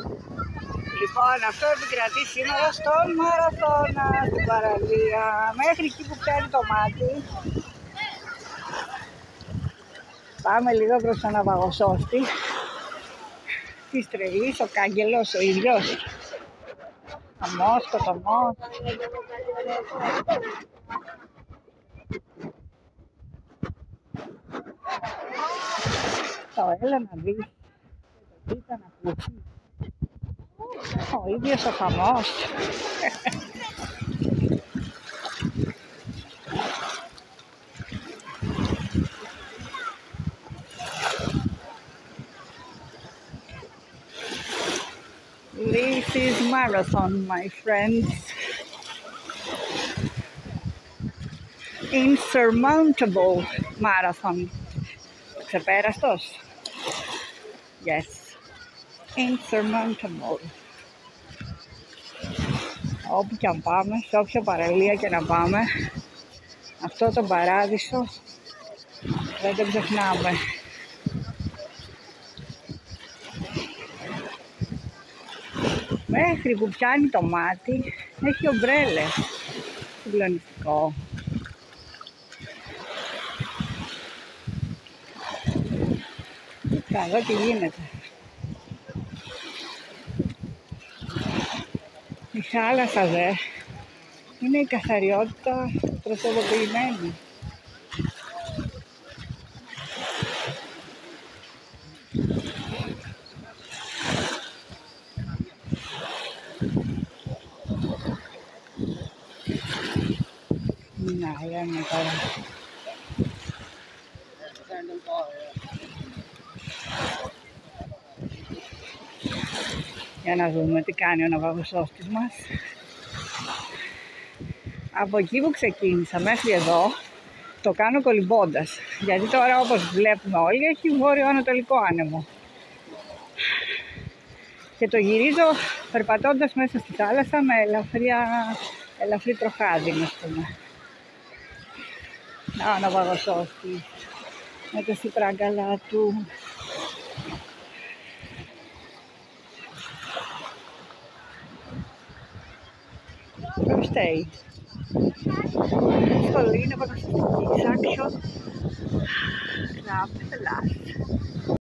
Λοιπόν, αυτό επικρατεί σήμερα στον Μαραθώνα, στην παραλία, μέχρι εκεί που πιάνει το μάτι. Πάμε λίγο προς τον ναυαγοσώστη της Τρελής, ο κάγκελος ο ίδιος. Χαμός, σκοτωμός. Έλα να δεις, κοίτα να ακούσει. Ο ίδιος ο χαμός. This is marathon, my friends. Insurmountable marathon. Ξεπέραστος. Yes. Insurmountable. Όπου και αν πάμε, σε όποια παραλία και να πάμε, αυτό το παράδεισο δεν το ξεχνάμε. Μέχρι που πιάνει το μάτι, έχει ομπρέλες. Συγκλονιστικό. Κοίτα εδώ τι γίνεται. Η θάλασσα δε είναι η καθαριότητα προσωποποιημένη. Να, λέμε τώρα. Για να δούμε τι κάνει ο ναυαγοσώστης μας. Από εκεί που ξεκίνησα μέχρι εδώ το κάνω κολυμπώντας, γιατί τώρα όπως βλέπουμε όλοι έχει βόρειο-ανατολικό άνεμο και το γυρίζω περπατώντας μέσα στη θάλασσα με ελαφρύ τροχάδι, ας πούμε. Να, ο ναυαγοσώστης με τα σιτράγκαλα του. First aid. Σχολή ναυαγοσωστικής action. Grab the last.